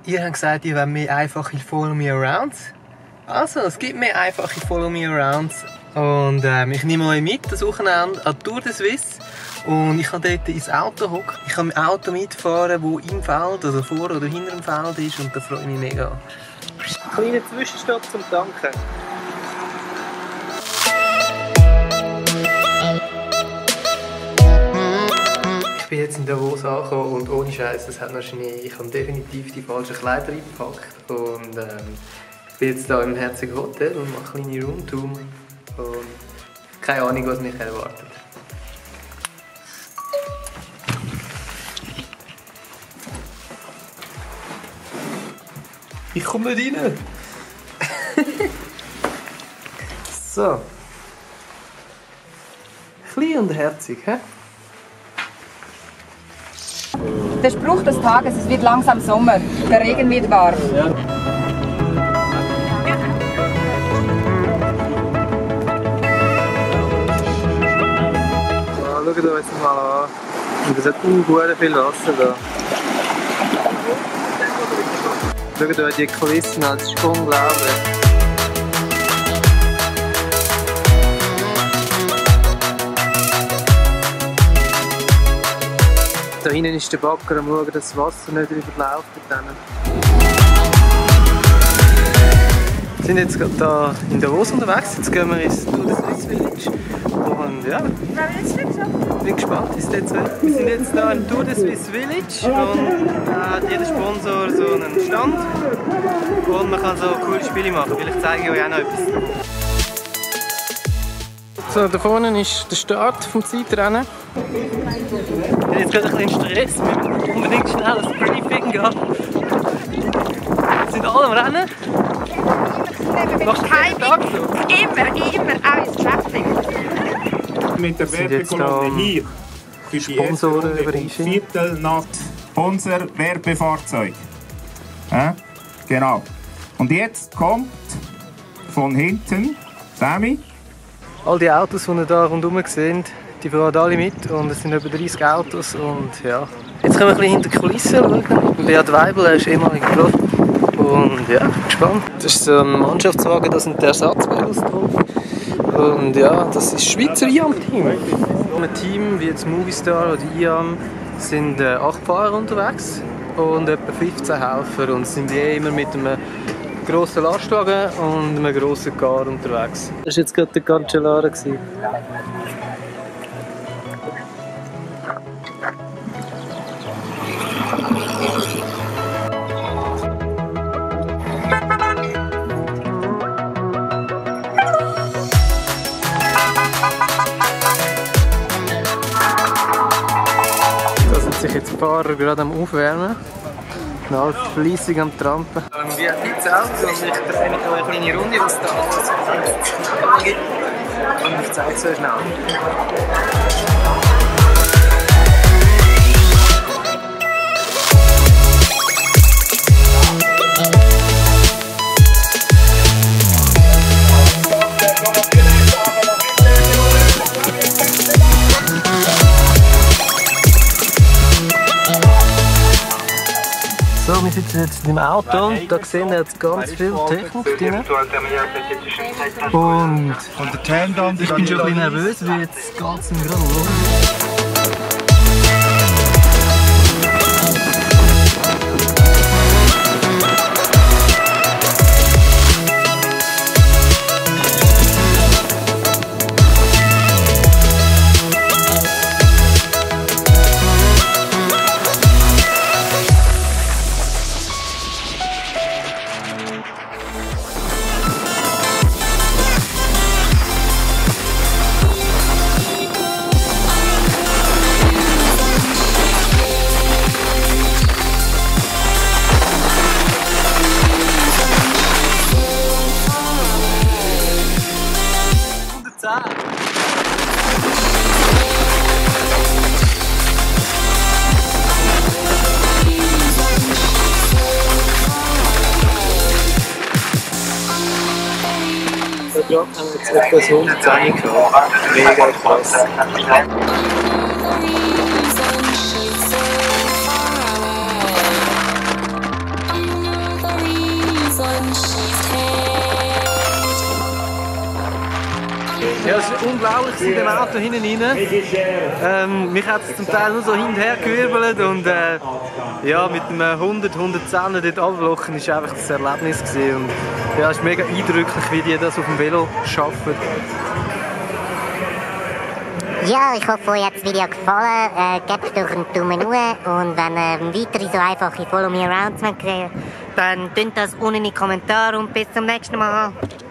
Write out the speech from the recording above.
Ihr habt gesagt, ihr wollt mehr einfache Follow Me Arounds. Also, es gibt mehr einfache Follow Me Arounds. Und ich nehme euch mit das Wochenende an Tour de Suisse. Und ich kann dort ins Auto hocken. Ich kann mit dem Auto mitfahren, das im Feld, also vor oder hinter dem Feld ist. Und da freue ich mich mega. Kleiner Zwischenstopp zum Tanken. Ich bin jetzt in Davos angekommen und ohne Scheiß, das hat noch Schnee. Ich habe definitiv die falschen Kleider eingepackt. Und ich bin jetzt hier im herzigen Hotel und mache eine kleine Roomtour. Und keine Ahnung, was mich erwartet. Ich komme nicht rein. So. Klein und herzig, hä? Der Spruch des Tages, es wird langsam Sommer, der Regen wird warm. Ja. Schaut euch das mal an. Und es hat unglaublich viel Wasser da. Schaut euch die Kulissen an, das ist unglaublich. Da hinten ist der Bagger am schauen, dass das Wasser nicht überläuft mit denen. Wir sind jetzt gerade hier in Davos unterwegs, jetzt gehen wir ins Tour de Suisse Village. Und ja, ich bin gespannt, wie es dort so ist. Wir sind jetzt hier im Tour de Suisse Village und da hat jeder Sponsor so einen Stand. Und man kann so coole Spiele machen, vielleicht zeige ich euch auch noch etwas. So, da vorne ist der Start vom Zeitrennen. Ich habe jetzt gerade ein bisschen Stress, wir müssen unbedingt schnell ein Briefing gehen. Wir sind alle am Rennen. Machst du jeden Tag so? Immer, auch ins Traffic. Mit der Werbekolonne hier für die erste Runde um Viertel nach unser Werbefahrzeug. Ja, genau. Und jetzt kommt von hinten Sammy. All die Autos, die ihr hier rundherum seht, die fahren alle mit und es sind etwa 30 Autos und ja. Jetzt können wir ein bisschen hinter die Kulissen schauen. Beat Weibel, er ist ehemaliger Pilot. Und ja, gespannt. Das ist so ein Mannschaftswagen, da sind die Ersatzvelos drauf. Und ja, das ist das Schweizer IAM-Team. Ein Team wie jetzt Movistar oder IAM sind 8 Fahrer unterwegs und etwa 15 Helfer und sind immer mit einem grossen Lastwagen und einem grossen Car unterwegs. Das war jetzt gerade der Cancellara. Da sind sich jetzt die Fahrer gerade am Aufwärmen. Alles fleissig am Trampen. Wir haben jetzt Auto und ich drehe mich eine kleine Runde, was da alles gibt. Und ich zeige es euch schnell. So, wir sitzen jetzt im Auto und da sehen wir jetzt ganz viel Technik drin. Und ich bin schon ein bisschen nervös, weil jetzt geht es gerade los. Gerade haben wir jetzt etwas 110 gehabt. Mega krass. Ja, es war unglaublich in dem Auto hinten rein. Mich hat es zum Teil nur so hin und her gewirbelt und ja, mit einem 110 dort runterlochen war einfach das Erlebnis gewesen. Und ja, es ist mega eindrücklich, wie die das auf dem Velo schaffen. Ja, ich hoffe, euch hat das Video gefallen. Gebt doch einen Daumen hoch und wenn ihr weitere so einfache Follow Me Arounds wollt, dann tut das unten in die Kommentare und bis zum nächsten Mal.